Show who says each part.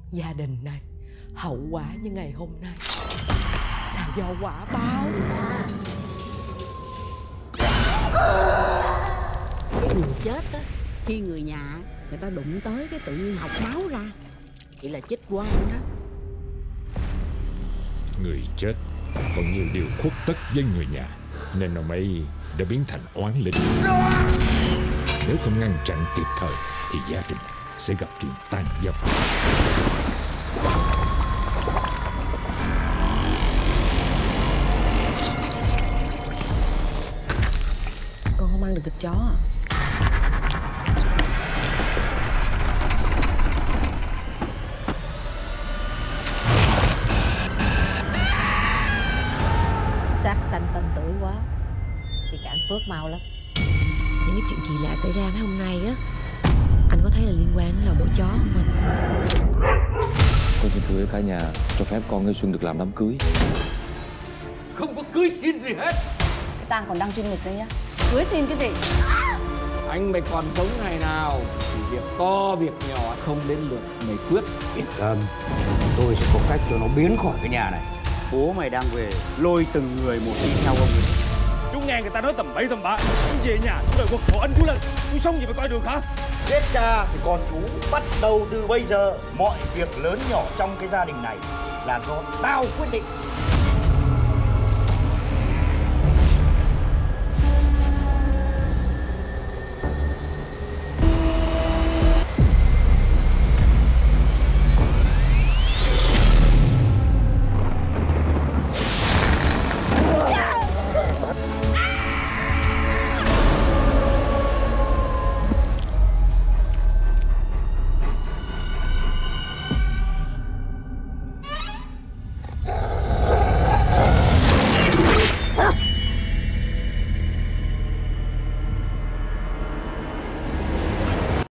Speaker 1: Gia đình này hậu quả như ngày hôm nay là do quả báo.
Speaker 2: Cái người chết á, khi người nhà người ta đụng tới cái tự nhiên học máu ra thì là chết oan đó.
Speaker 3: Người chết còn nhiều điều khuất tất với người nhà, nên ông ấy đã biến thành oán linh. Nếu không ngăn chặn kịp thời thì gia đình sẽ gặp chuyện tan dập.
Speaker 4: Con không ăn được thịt chó à?
Speaker 2: Sát sanh tên tuổi quá thì cản phước mau lắm.
Speaker 4: Những cái chuyện kỳ lạ xảy ra mấy hôm nay á, anh có thấy là liên quan đến lò mổ chó không anh?
Speaker 5: Con xin thưa với cả nhà cho phép con với Xuân được làm đám cưới.
Speaker 6: Không có cưới xin gì hết.
Speaker 7: Cái tang còn đăng trên lịch đấy nhá. Cưới xin cái gì?
Speaker 6: Anh mày còn sống ngày nào thì việc to việc nhỏ không đến lượt mày quyết.
Speaker 8: Yên tâm, tôi sẽ có cách cho nó biến khỏi cái nhà này.
Speaker 9: Bố mày đang về, lôi từng người một đi theo ông ấy.
Speaker 10: Chú nghe người ta nói tầm bậy tầm bạ. Chú về nhà chú đòi quật khổ anh chú lên. Chú sống gì phải coi được hả?
Speaker 8: Giết cha thì con chú bắt đầu từ bây giờ. Mọi việc lớn nhỏ trong cái gia đình này là do tao quyết định.